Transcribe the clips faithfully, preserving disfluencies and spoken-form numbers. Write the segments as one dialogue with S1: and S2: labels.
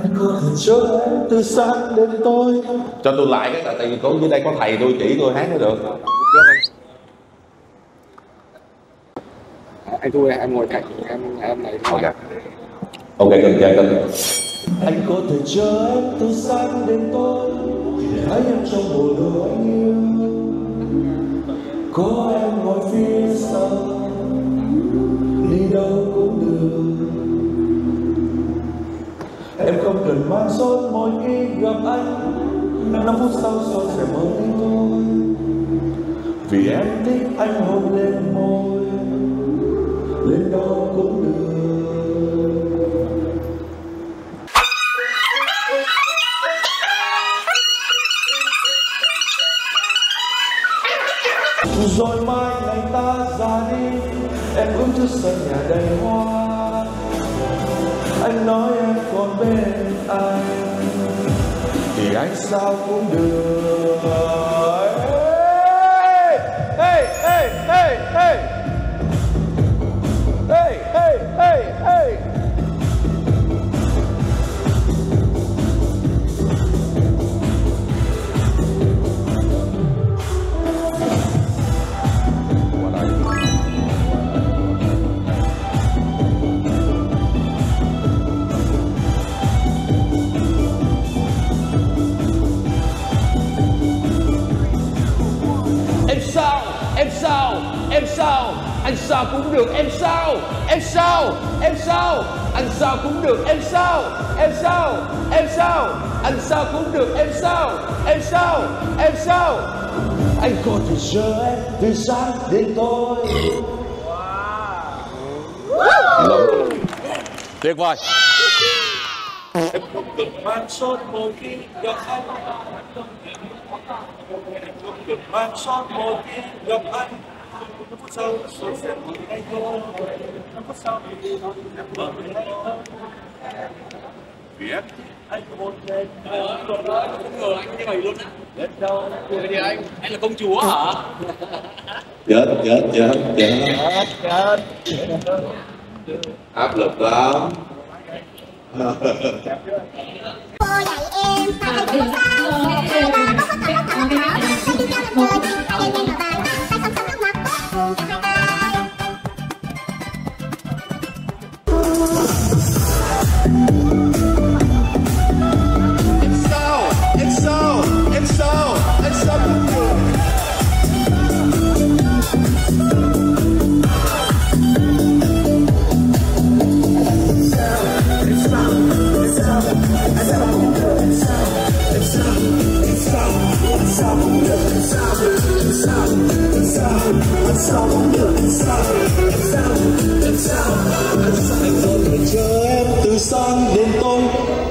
S1: Anh có thể chờ em từ sáng đến tối. Cho tôi lại cái, tại vì có dưới đây có thầy tôi chỉ tôi hát mới được.
S2: Anh thua em ngồi cạnh em em này.
S1: Ok. Ok, cần chơi cần. Anh có thể chờ em từ sáng đến tối để thấy em trong bộ đồ anh yêu. Có em ngồi phía sau, đi đâu cũng được. Em không cần mang son mỗi khi gặp anh, năm phút sau son sẽ mơ đi thôi. Vì em thích anh hôn lên môi, lên đâu cũng được. Rồi mai ngày ta ra đi, em bước trước sân nhà đầy hoa. Anh nói em còn bên anh, thì anh sao cũng được. Hey, hey, hey, hey, hey, hey, hey, hey. Em sao, em sao, anh sao cũng được, em sao, em sao, em sao, anh sao cũng được, em sao, em sao, em sao, anh sao cũng được, em sao, em sao, em sao. Anh có thể chờ em từ sáng đến tối. Wow. Tuyệt vời. Em không cần mang son mỗi khi gặp anh. Em không cần mang son mỗi khi gặp anh. Năm phút sau, son sẽ mơ ngay thôi. Năm phút sau, em mơ ngay thôi. Vì em anh có một đêm không ngờ anh như vậy luôn á. Đến đâu thì anh, anh là công chúa hả? Chết, chết, chết, chết. Chết, chết. Áp lực lắm. Cô dạy em hai cái sao hai ba có có có có có áo anh đi theo làm người anh em vào bàn tay xong xong nước mắt buồn cho hai em sao em sao em sao em sao cũng được. Anh có thể chờ em từ sáng đến tối.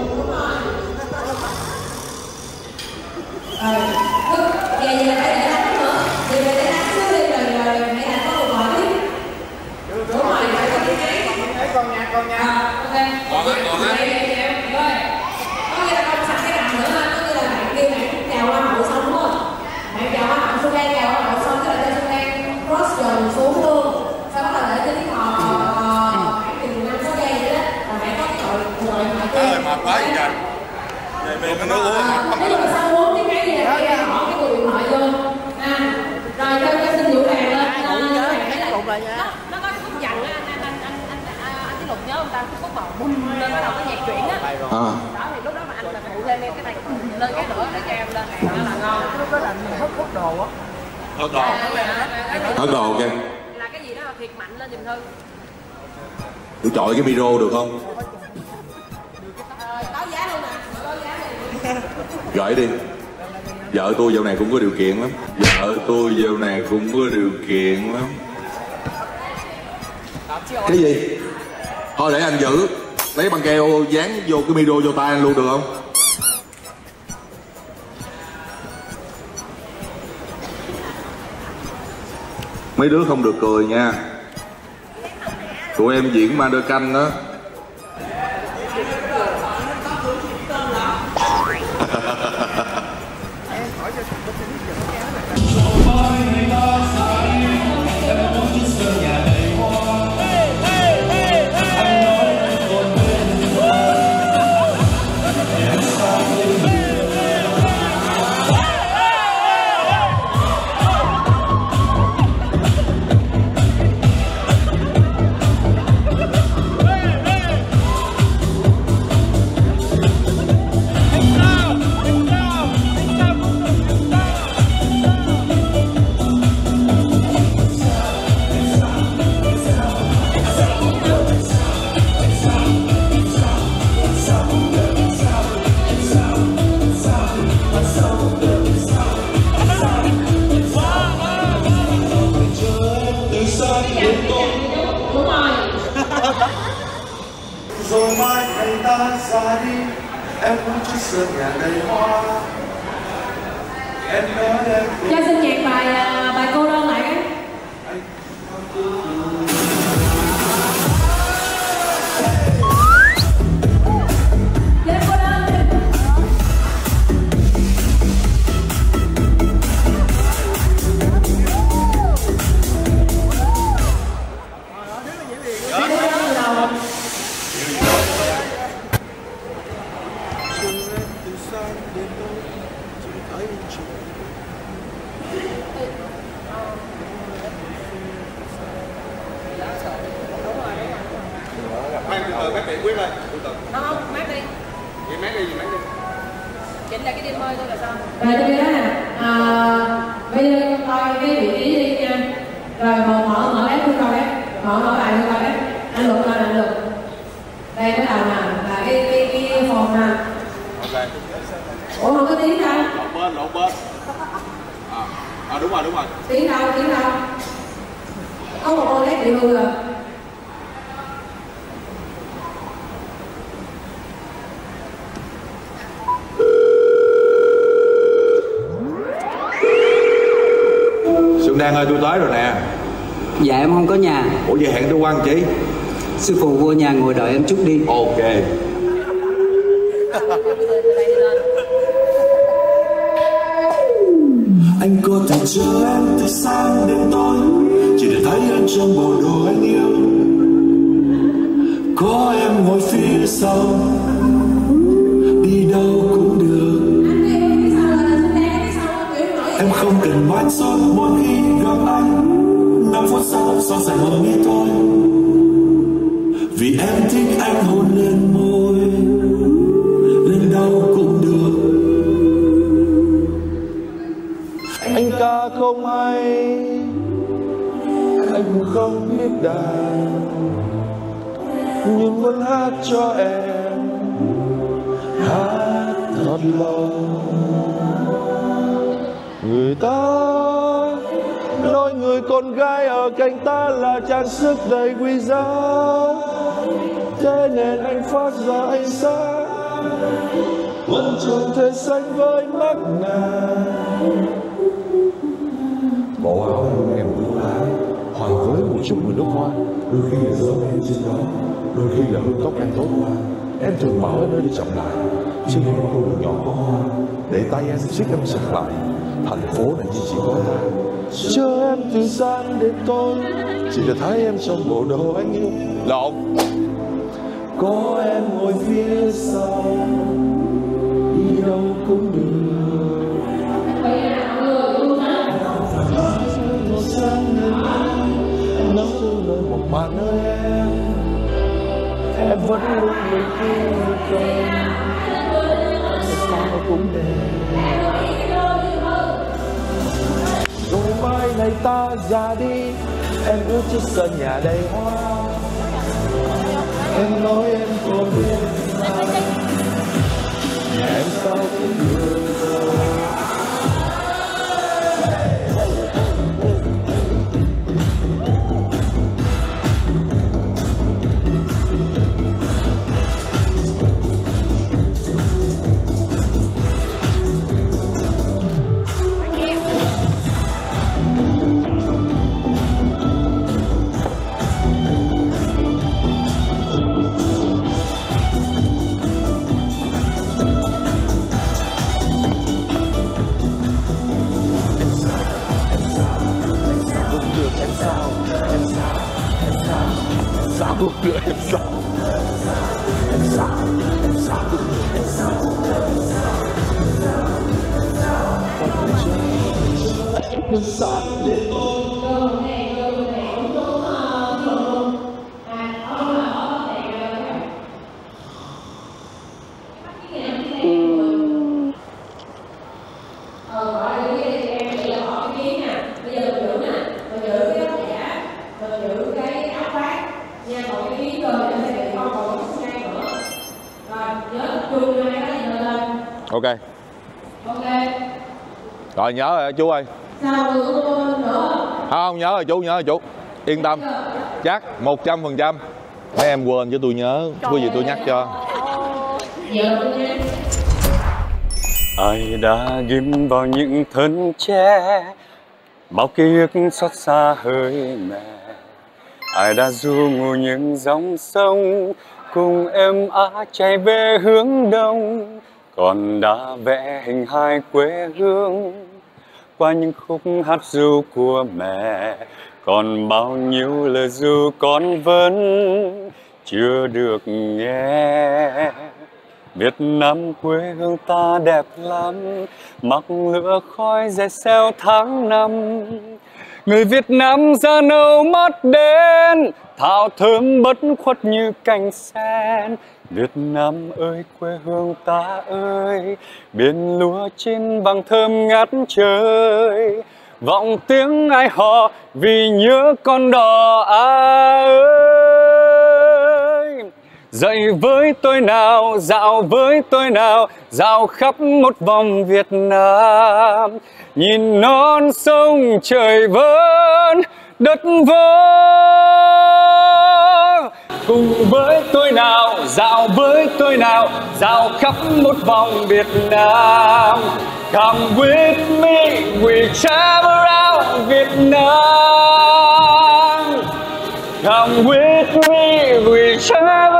S3: Rồi, vậy vậy là phải để đánh nữa. Vậy là để đánh trước đi rồi rồi hãy đánh có một hỏi tiếp. Đúng rồi, phải có tiếng hát. Con nha, con nha. Ok. Còn hết, còn hết. Rồi. Có nghĩa là con sẵn cái đằng nữa ha. Có nghĩa là bạn kêu bạn chào hoa hậu xong đúng không? Bạn chào hoa hậu Xuân Lan, chào hoa hậu xong cái là cho Xuân Lan cross dần xuống luôn. Sau đó là để cho tiếng hò khoảng chừng năm sáu giây vậy đó. Rồi hãy có cái gọi gọi hỏi kia.
S4: Ơi, mệt quá vậy trời. Về về mình nước uống.
S3: Nếu mà sao uống cái cái gì là kia hỏi cái cuộc điện thoại vô. À, rồi cho cho xin Vũ Đàn lên. Nó nó có khúc dặn á, anh anh anh anh anh Chí Lục nhớ không ta, cái khúc mà bùm lên bắt đầu cái nhạc chuyển á. Đó thì lúc đó mà anh là phụ thêm em cái này lên cái nữa để cho em lên này nó là ngon. Lúc đó là hớt hớt đồ á.
S4: Hớt đồ.
S1: Hớt đồ ok.
S3: Là cái gì đó là thiệt mạnh lên giùm Thư.
S1: Tôi chọi cái micro được không?
S3: Báo giá luôn nè, báo giá này.
S1: Gửi đi. Vợ tôi dạo này cũng có điều kiện lắm. Vợ tôi dạo này cũng có điều kiện lắm. Cái gì? Thôi để anh giữ. Lấy băng keo dán vô cái micro vô tay anh luôn được không? Mấy đứa không được cười nha. Tụi em diễn ma đơ canh đó. này ta ra đi, em muốn chiếc sân nhà đầy hoa. Em nói em
S3: Cho xin nhạc bài bài cô đơn lại cái.
S4: Mát điện quyết ơi.
S3: Không, không, mát đi.
S4: Vậy mát đi, gì mát đi.
S3: Chỉnh lại cái đêm mơi thôi là xong. Rồi tôi nói nè, à, bây giờ coi cái vị trí đi nha. Rồi mở mở mở đấy tôi coi đấy, mở mở bài tôi coi đấy. Anh Luận coi anh Luận. Đây cái đầu nè, là cái cái cái phòng nè.
S4: Ok.
S3: Ủa không có tiếng đâu?
S4: Lộn bên, lộn bên. À, à đúng rồi, đúng rồi.
S3: Tiếng đâu, tiếng đâu? Có một ô led bị hư rồi.
S4: Xuân Đan ơi, tôi tới rồi nè.
S5: Dạ em không có nhà.
S4: Ủa vậy hẹn tôi qua làm chi?
S5: Sư phụ vô nhà ngồi đợi em chút đi.
S4: Ok.
S1: Anh có thể chờ em từ sáng đến tối, chỉ để thấy anh trong bộ đồ anh yêu. Có em ngồi phía sau, đi đâu cũng được. Em không cần nói sớm mỗi khi gặp anh, năm phút sau so sánh mơ nghĩ thôi. Vì em thích anh hôn lên môi, lên đâu cũng được. Anh ca không hay, anh cũng không biết đàn, nhưng muốn hát cho em, hát thật lòng. Người ta nói người con gái ở cạnh ta là trang sức đầy quý giá, thế nên anh phát ra ánh sáng, vẫn chẳng thể sánh với mắt nàng.
S6: Bộ áo anh em của lá hòa với một chút mùi nước hoa, đôi khi là gió em trên đó, đôi khi là hương tóc em tối qua. Em thường mở nơi đi chậm lại trên những con đường nhỏ có hoa, để tay em siết em chặt lại. Thành phố này chỉ có ta,
S1: Chờ em từ sáng đến tối, chỉ để thấy em trong bộ đồ anh yêu.
S4: Lộn.
S1: Có em ngồi phía sau, đi đâu cũng được. Một sáng đến tối, em nắm giữ lời một màn nơi em, em vẫn luôn mình khi cười, sao cũng đẹp. Rồi mai này ta ra đi, em ước chiếc sân nhà đầy hoa. Em nói em có biết sao, em sao cũng được. Sao cũng được, em sao em sao em sao cũng được, em sao em sao để tôi
S4: Ok.
S3: Ok.
S4: Rồi nhớ rồi chú ơi.
S3: Sao nữa?
S4: Không, nhớ rồi chú, nhớ rồi chú. Yên tâm. Chắc một trăm phần trăm. Mấy em quên chứ tôi nhớ. Quý vị tôi nhắc cho.
S3: Giờ luôn nha.
S7: Ai đã ghim vào những thân tre bao ký ức xót xa hơi mẹ. Ai đã du ngủ những dòng sông cùng em á chạy về hướng đông, còn đã vẽ hình hai quê hương qua những khúc hát ru của mẹ. Còn bao nhiêu lời ru con vẫn chưa được nghe. Việt Nam quê hương ta đẹp lắm, mặc lửa khói dày xeo tháng năm. Người Việt Nam da nâu mắt đen, thảo thơm bất khuất như cành sen. Việt Nam ơi quê hương ta ơi, biển lúa chín vàng thơm ngát trời. Vọng tiếng ai hò vì nhớ con đò ơi. Dậy với tôi nào, dạo với tôi nào, dạo khắp một vòng Việt Nam. Nhìn non sông trời vơn, đất vỡ. Cùng với tôi nào, dạo với tôi nào, dạo khắp một vòng Việt Nam. Come with me, we travel around Vietnam. Come with me, we travel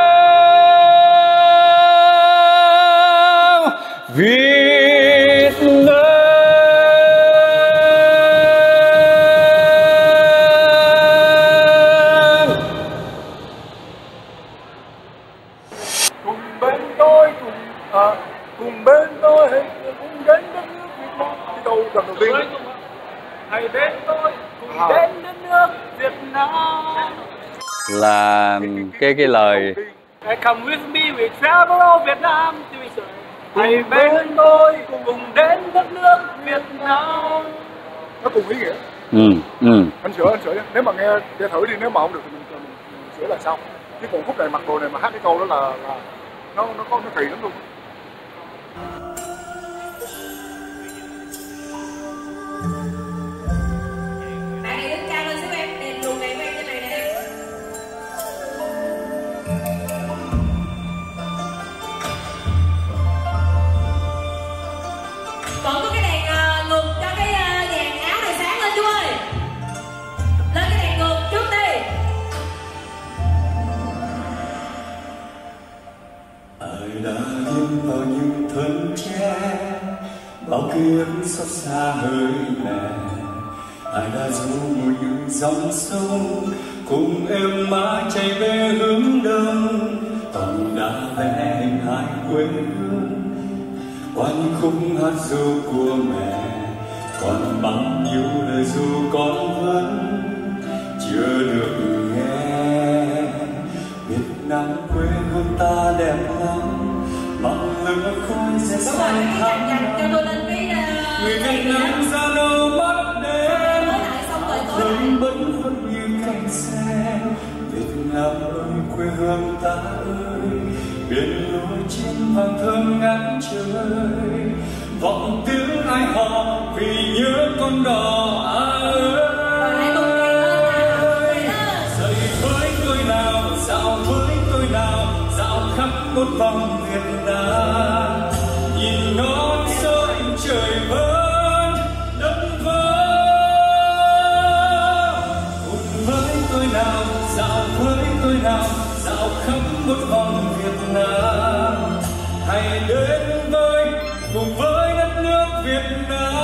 S7: around Vietnam.
S1: Cùng bên tôi, cùng à, cùng bên tôi hãy cùng đến đất nước Việt Nam. Đi đâu lần đầu tiên? Hãy đến tôi, cùng à. đến đất nước Việt Nam.
S7: Là cái cái lời
S1: Come with me, we travel all Việt Nam. Hãy bên tôi, cùng đến đất nước Việt Nam. Nó cùng ý nghĩa.
S7: Ừ, ừ.
S1: Anh sửa, anh sửa nhé. Nếu mà nghe, nghe thử đi, nếu mà không được thì mình, mình, mình sửa lại sau. Chứ còn khúc này mặc đồ này mà hát cái câu đó là, là nó nó có nó kỳ lắm luôn.
S3: Bạn này đứng cao lên giúp em, đèn luồng đèn bên trên này nè. Còn có cái đèn uh, ngược cho cái uh, dàn áo này sáng lên chú ơi. Lên cái đèn ngược trước đi.
S7: Ai đã ghim vào những thân tre bao ký ức xót xa hơi mẹ. Ai đã du ngồi những dòng sông cùng em mãi chạy về hướng đông, còn đã vẽ hình hai quê hương qua những khúc hát ru của mẹ. Còn bao nhiêu lời ru con vẫn chưa được nghe. Việt Nam quê hương ta đẹp lắm, mặc lửa khói dày xanh tháng năm. Người Việt Nam da nâu mắt đen, thơm bất khuất như cành sen. Việt Nam ơi quê hương ta ơi, biển lúa chín vàng thơm ngát trời. Vọng tiếng ai hò vì nhớ con đò ơi. Dậy với tôi nào, dạo với tôi nào, dạo khắp một vòng Việt Nam. Nhìn non sông trời vơn, đất vỡ. Cùng với tôi nào, dạo với tôi nào, dạo khắp một vòng Việt Nam. Hãy đến với, cùng với đất nước Việt Nam.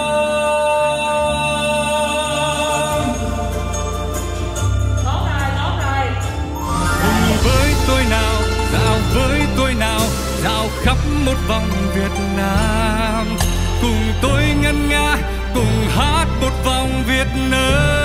S3: Tốt rồi, tốt rồi.
S7: Cùng với tôi nào, dạo với tôi nào, dạo khắp một vòng Việt Nam. Cùng tôi ngân nga, cùng hát một vòng Việt Nam.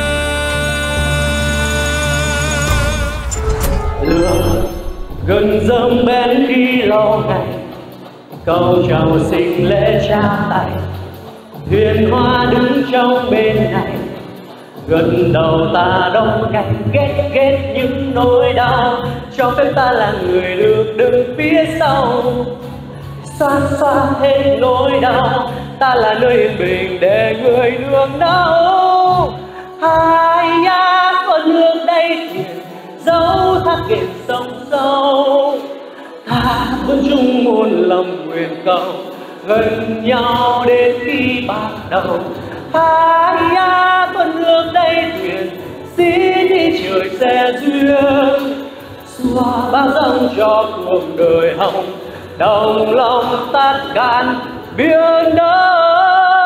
S8: Lửa gần dâng bên khi lâu ngày, câu chào xin lễ trao tay. Thuyền hoa đứng trong bên này, gần đầu ta đông cánh ghét ghét những nỗi đau. Cho phép ta là người được đứng phía sau, xoa xoa hết nỗi đau. Ta là nơi yên bình để người nương náu. Hai ác con hương đây thuyền dấu thác kịp sông sâu. ta vẫn chung một lòng nguyện cầu gần nhau đến khi bạc đầu. Hai á con nước đây thuyền xin đi trời sẽ duyên, xua bao dòng cho cuộc đời hồng, đồng lòng tắt cạn biển đông.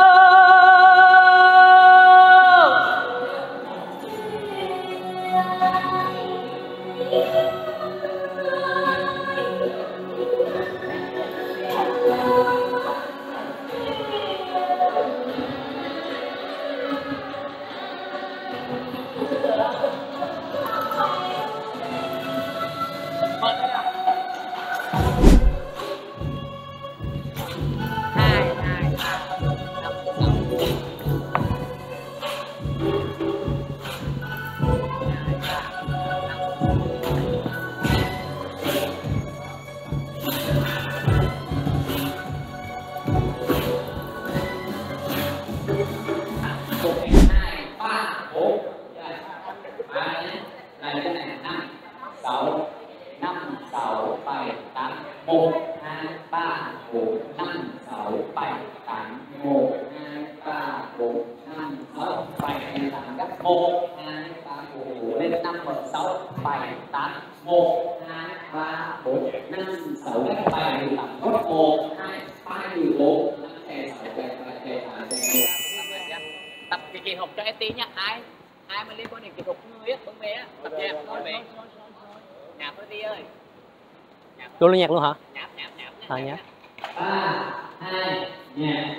S9: Tập cái kỳ học cho ét tê nha. Ai ai mà liên quan đến kỹ thuật người á, bưng về á, tập nhạc thôi về. Nhạc thôi đi ơi.
S8: Luôn lên nhạc luôn hả?
S9: Nhạc nhạc nhạc.
S8: À nhạc.
S9: ba hai nhạc.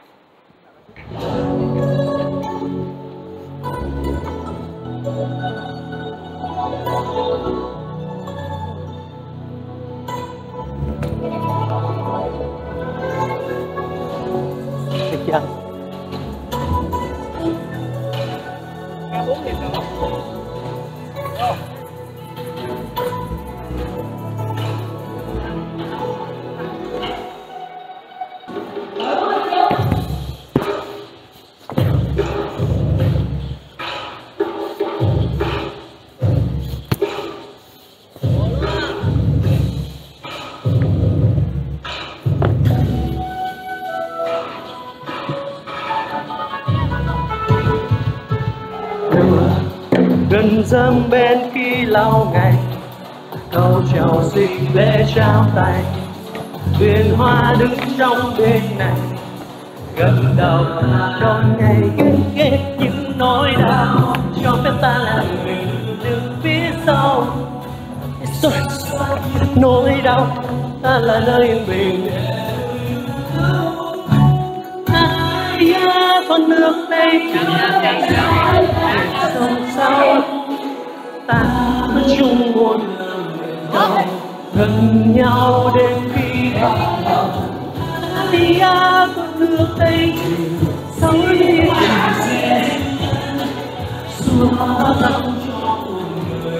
S8: Được chưa? Gần dâng bên khi lau ngày, câu chào xinh lễ trao tay, thuyền hoa đứng trong bên này, gần đầu ta đón ngày kết kết những nỗi đau, cho phép ta là mình đứng phía sau. Nỗi đau ta là nơi yên bình. Ai á con nước đây sông sau, ta vẫn chung một lòng gần nhau đến khi bạc đầu. Ai á con nước đây sau đi tình duyên, xua dòng cho cuộc đời.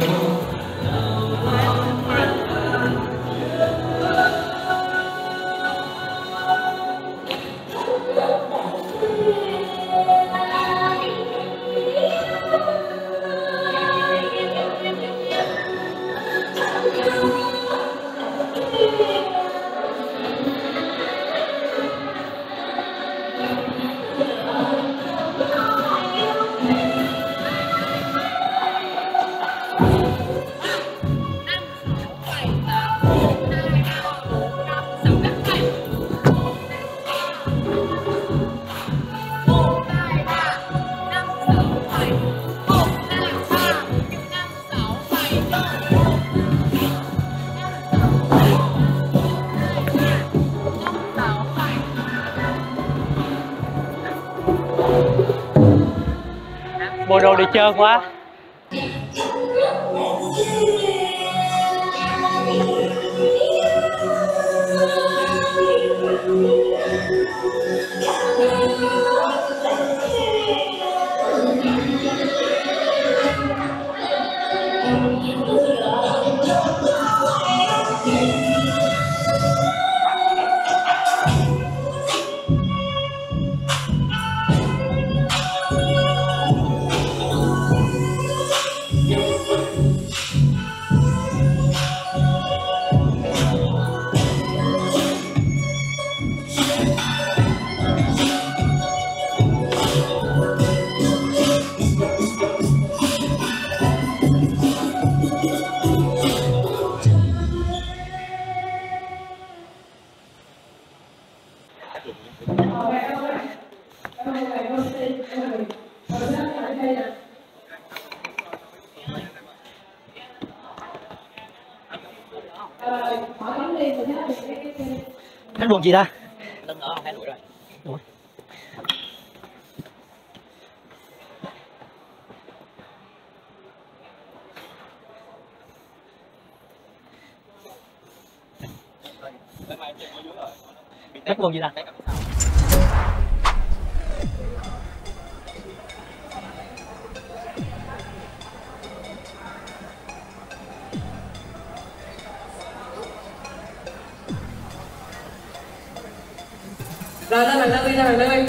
S8: Bộ đồ đi chơi quá. Hết buồn chị ta?
S9: Lưng ở hai đuổi rồi.
S8: Đúng. Hết buồn chị ta?
S3: Rồi lên hàng đi, lên hàng đi.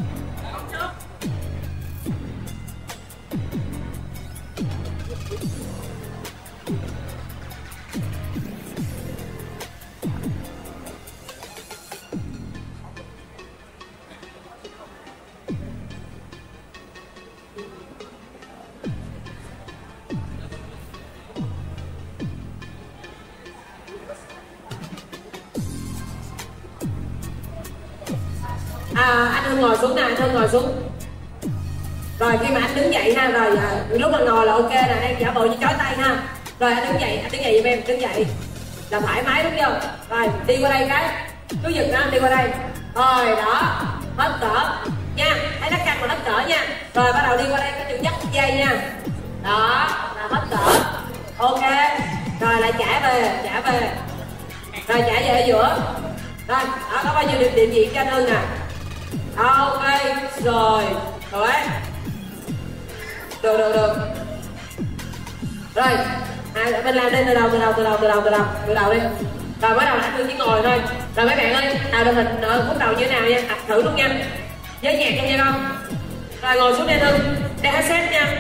S3: À, anh Hưng ngồi xuống nè, anh Hưng ngồi xuống. Rồi khi mà anh đứng dậy ha, rồi à, lúc mà ngồi là ok nè, em giả bộ như chói tay ha. Rồi anh đứng dậy, anh đứng dậy giùm em, đứng dậy là thoải mái đúng không? Rồi đi qua đây cái, cứ giật nó, đi qua đây. Rồi đó, hết cỡ nha, thấy nó căng mà hết cỡ nha. Rồi bắt đầu đi qua đây cái chữ dắt dây nha. Đó, là hết cỡ. Ok, rồi lại trả về, trả về. Rồi trả về ở giữa. Rồi, đó có bao nhiêu điểm, điểm diện cho anh Hưng nè. Ok, rồi, rồi đấy. Được, được, được. Rồi, à, mình làm lên từ đầu, từ đầu, từ đầu, từ đầu, từ đầu, từ đầu đi. Rồi bắt đầu là anh Hưng chỉ ngồi thôi. Rồi mấy bạn ơi, tạo đội hình ở phút đầu như thế nào nha, tập thử luôn nha. Với nhạc trong nha con. Rồi ngồi xuống đây Hưng, để hát set nha.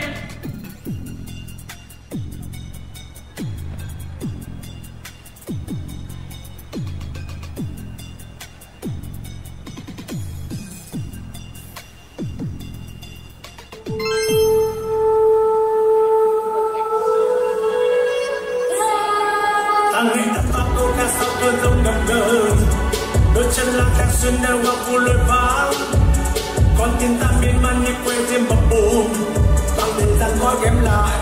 S7: Đôi chân lang thang xuyên đeo qua phố lối vắng, con tim ta miên man như quê thêm bập bùng, bằng thời gian gói ghém lại.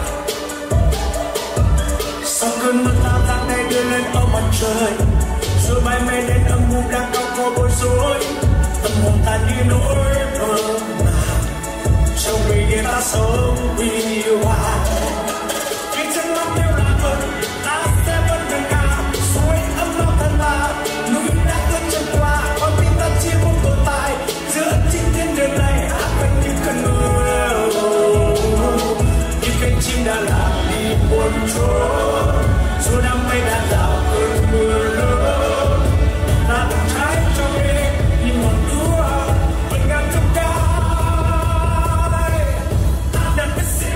S7: Sau cơn mưa ta tháng này đưa lên ở mặt trời, rồi bay mây đến âm u đang cao co bối rối, tâm hồn ta như nỗi mơ màng, trong người kia ta sống vì yêu ai. Khi chân mắt yêu là mơ, ta sẽ vẫn gần ngà, suối ấm lòng thân là núi đã cất chân qua, con tim ta chỉ muốn tồn tại giữa chính thiên đường này, hát quanh những cơn mưa. Như cánh chim đã lạc đi buồn trốn, dù đam mê đã rào cơn mưa lớn, ta từng trái trong đêm như ngọn đuốc vẫn ngang trong cay. Ta đang biết gì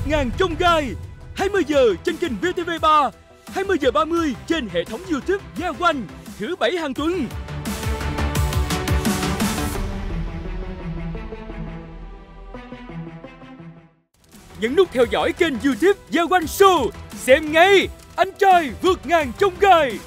S10: ngàn chông gai. hai mươi giờ trên kênh vê tê vê ba, hai mươi giờ ba mươi trên hệ thống YouTube Gia Oanh, thứ bảy hàng tuần. Nhấn nút theo dõi kênh YouTube Gia Oanh Show, xem ngay anh trai vượt ngàn chông gai.